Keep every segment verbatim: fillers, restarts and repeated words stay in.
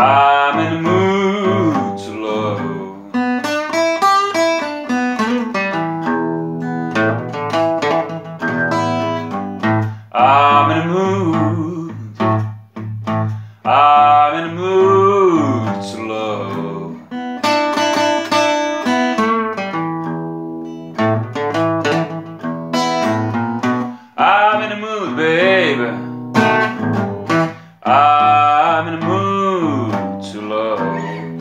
I'm in the mood to love. I'm in the mood. I'm in the mood to love. I'm in the mood, baby. I'm in the mood to love.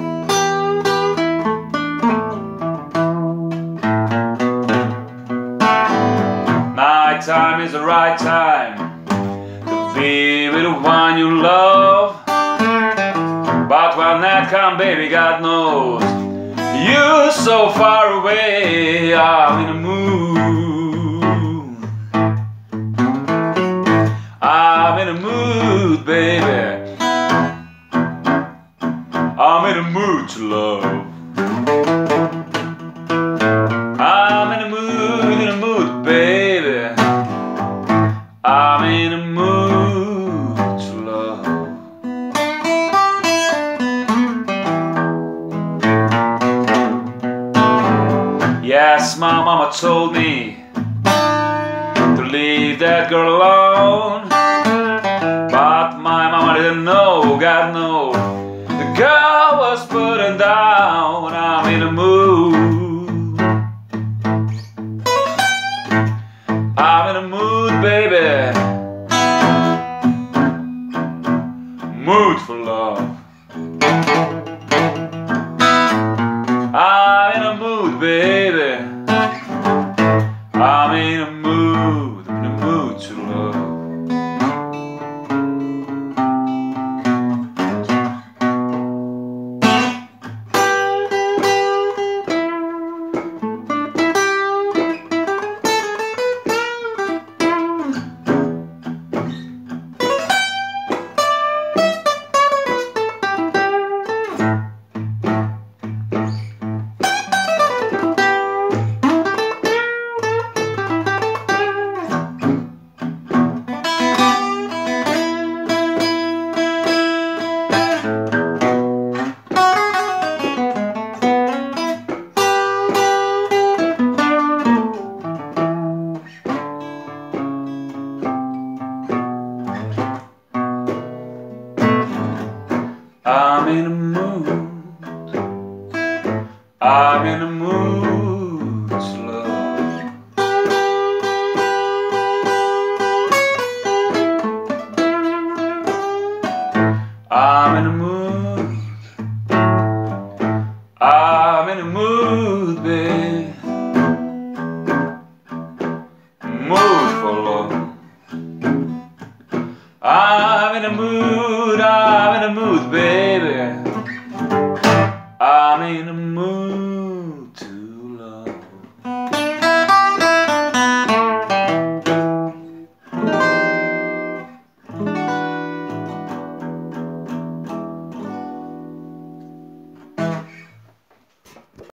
Night time is the right time to be with the one you love. But when that comes, baby, God knows you're so far away. I'm in the mood. I'm in the mood, baby. I'm in the mood to love. I'm in the mood, in the mood, baby. I'm in the mood to love. Yes, my mama told me to leave that girl alone, but my mama didn't know, God knows, the girl was putting down. I'm in the mood. I'm in the mood, baby. Mood for love. I'm in a mood, baby. I'm in a mood, in a mood to love. I'm in a mood. I'm in a mood to love. I'm in a mood. I'm in a mood, babe. Mood for love. I'm in a mood. I'm in a mood, babe.